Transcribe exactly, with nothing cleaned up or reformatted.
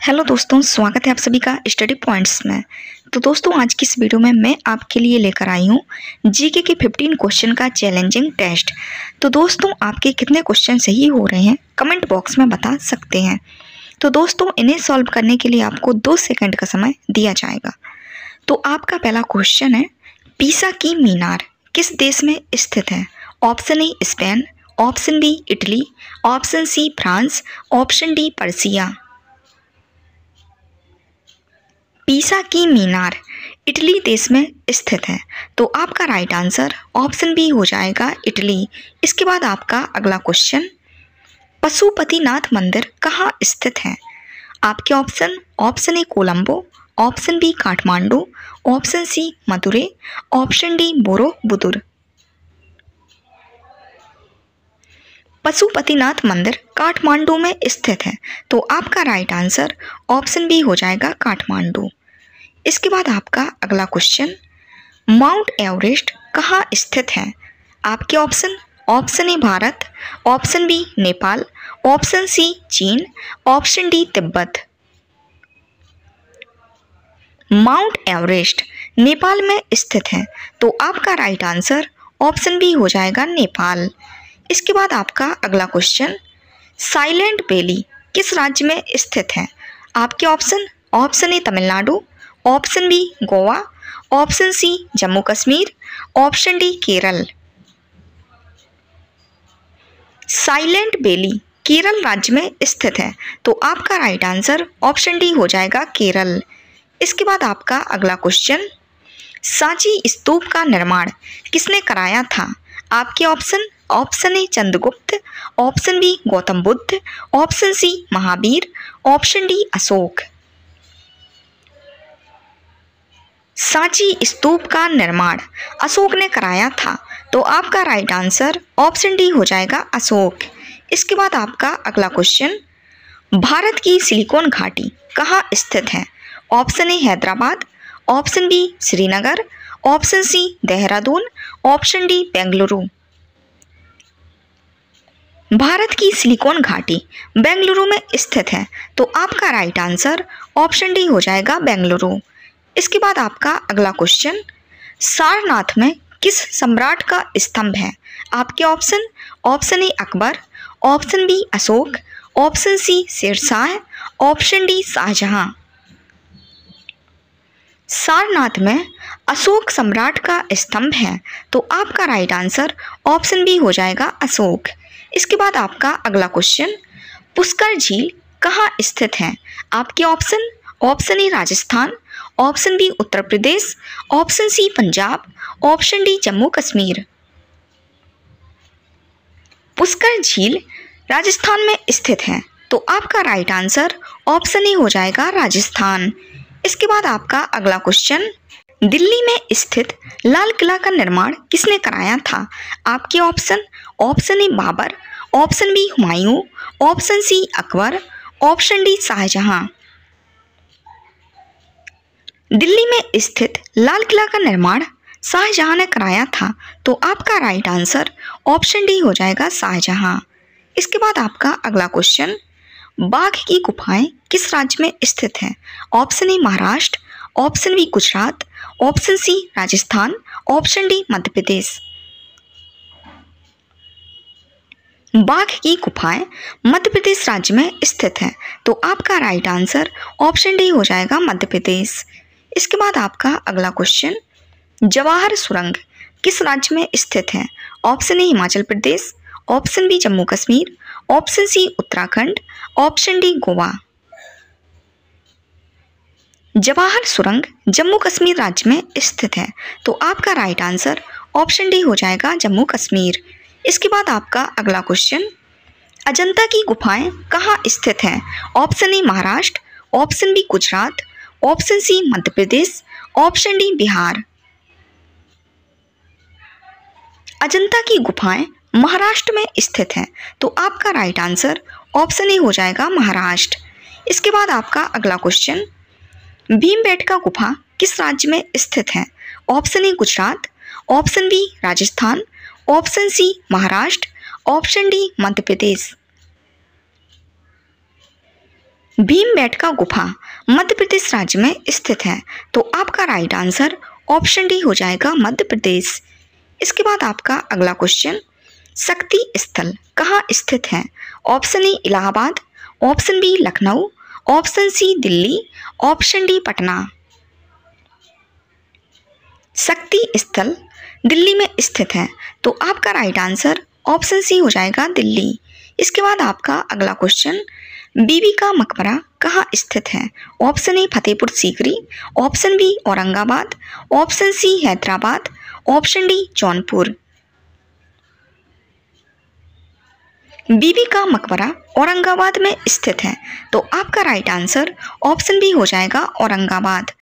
Hello दोस्तों, स्वागत है आप सभी का स्टडी पॉइंट्स में। तो दोस्तों, आज की इस वीडियो में मैं आपके लिए लेकर आई हूँ जीके के पंद्रह क्वेश्चन का चैलेंजिंग टेस्ट। तो दोस्तों, आपके कितने क्वेश्चन सही हो रहे हैं कमेंट बॉक्स में बता सकते हैं। तो दोस्तों, इन्हें सॉल्व करने के लिए आपको दो सेकंड का समय दिया जाएगा। तो आपका पहला क्वेश्चन है, पीसा की मीनार किस देश में स्थित है? Option A Spain, option B Italy, option C France, option D Persia. Pisa की मीनार इटली देश में स्थित है, तो आपका राइट आंसर ऑप्शन बी हो जाएगा इटली। इसके बाद आपका अगला क्वेश्चन, पशुपतिनाथ मंदिर कहाँ स्थित है? आपके option option A Colombo, option B Kathmandu, option C Madurai, option D Borobudur. Pashupatinath मंदिर काठमांडू में स्थित है, तो आपका राइट आंसर ऑप्शन बी हो जाएगा काठमांडू। इसके बाद आपका अगला क्वेश्चन, माउंट एवरेस्ट कहाँ स्थित है? आपके option option A Bharat, option B Nepal, option C चीन, option D Tibet. Mount Everest Nepal में स्थित है, तो आपका राइट आंसर ऑप्शन बी हो जाएगा नेपाल। इसके बाद आपका अगला क्वेश्चन, साइलेंट वैली किस राज्य में स्थित है? आपके option option A Tamil Nadu, option B Goa, option C Jammu Kashmir, option D Kerala. Silent valley Kerala राज्य में स्थित है, तो आपका राइट आंसर ऑप्शन डी हो जाएगा केरल। इसके बाद आपका अगला क्वेश्चन, सांची स्तूप का निर्माण किसने कराया था? आपके option option A Chandragupta, option B Gautam Buddha, option C Mahavir, option D Ashok. Sanchi Stupa का निर्माण अशोक ने कराया था, तो आपका राइट आंसर ऑप्शन डी हो जाएगा अशोक। इसके बाद आपका अगला क्वेश्चन, भारत की सिलिकॉन घाटी कहाँ स्थित है? Option A Hyderabad, option B Srinagar, option C Dehradun, option D Bengaluru. Bharat की सिलिकॉन घाटी बेंगलुरु में स्थित है, तो आपका राइट आंसर ऑप्शन डी हो जाएगा बेंगलुरु। इसके बाद आपका अगला क्वेश्चन, सारनाथ में किस सम्राट का स्तंभ है? आपके option option A Akbar, option B Ashok, option C Sher Shah, option D Shah Jahan. Sarnath में अशोक सम्राट का स्तंभ है, तो आपका राइट आंसर ऑप्शन बी हो जाएगा अशोक। इसके बाद आपका अगला क्वेश्चन, पुष्कर झील कहाँ स्थित है? आपके option option A Rajasthan, option B Uttar Pradesh, option C Punjab, option D Jammu Kashmir. Pushkar झील राजस्थान में स्थित है, तो आपका राइट आंसर ऑप्शन ए हो जाएगा राजस्थान। इसके बाद आपका अगला क्वेश्चन, दिल्ली में स्थित लाल किला का निर्माण किसने कराया था? आपके option option A Babur, option B Humayun, option C Akbar, option D Shah Jahan. Delhi में स्थित लाल किला का निर्माण शाहजहां ने कराया था, तो आपका राइट आंसर ऑप्शन डी हो जाएगा शाहजहां। इसके बाद आपका अगला क्वेश्चन, बाघ की गुफाएं किस राज्य में स्थित हैं? Option A Maharashtra, option B Gujarat, option C Rajasthan, option D Madhya Pradesh. Bagh की गुफाएं मध्य प्रदेश राज्य में स्थित है, तो आपका राइट आंसर ऑप्शन डी हो जाएगा मध्य प्रदेश। इसके बाद आपका अगला क्वेश्चन, जवाहर सुरंग किस राज्य में स्थित है? Option A Himachal Pradesh, option B Jammu Kashmir, option C Uttarakhand, option D Goa. Jawahar सुरंग जम्मू कश्मीर राज्य में स्थित है, तो आपका राइट आंसर ऑप्शन डी हो जाएगा जम्मू कश्मीर। इसके बाद आपका अगला क्वेश्चन, अजंता की गुफाएं कहाँ स्थित हैं? Option A Maharashtra, option B Gujarat, option C Madhya Pradesh, option D Bihar. Ajanta की गुफाएं महाराष्ट्र में स्थित हैं, तो आपका राइट आंसर ऑप्शन ए हो जाएगा महाराष्ट्र। इसके बाद आपका अगला क्वेश्चन, भीमबेटका गुफा किस राज्य में स्थित है? Option A Gujarat, option B Rajasthan, option C Maharashtra, option D Madhya Pradesh. Bhimbetka गुफा मध्य प्रदेश राज्य में स्थित है। तो आपका राइट आंसर ऑप्शन डी हो जाएगा मध्य प्रदेश। इसके बाद आपका अगला क्वेश्चन, शक्ति स्थल कहाँ स्थित है? Option A Allahabad, option B Lucknow, option C Delhi, option D Patna. Shakti Sthal Delhi में स्थित है। तो आपका राइट आंसर ऑप्शन सी हो जाएगा दिल्ली। इसके बाद आपका अगला क्वेश्चन, बीबी का मकबरा कहाँ स्थित है? Option A Fatehpur Sikri, option B Aurangabad, option C Hyderabad, option D Jaunpur. Bibi का मकबरा औरंगाबाद में स्थित है। तो आपका राइट आंसर ऑप्शन बी हो जाएगा औरंगाबाद।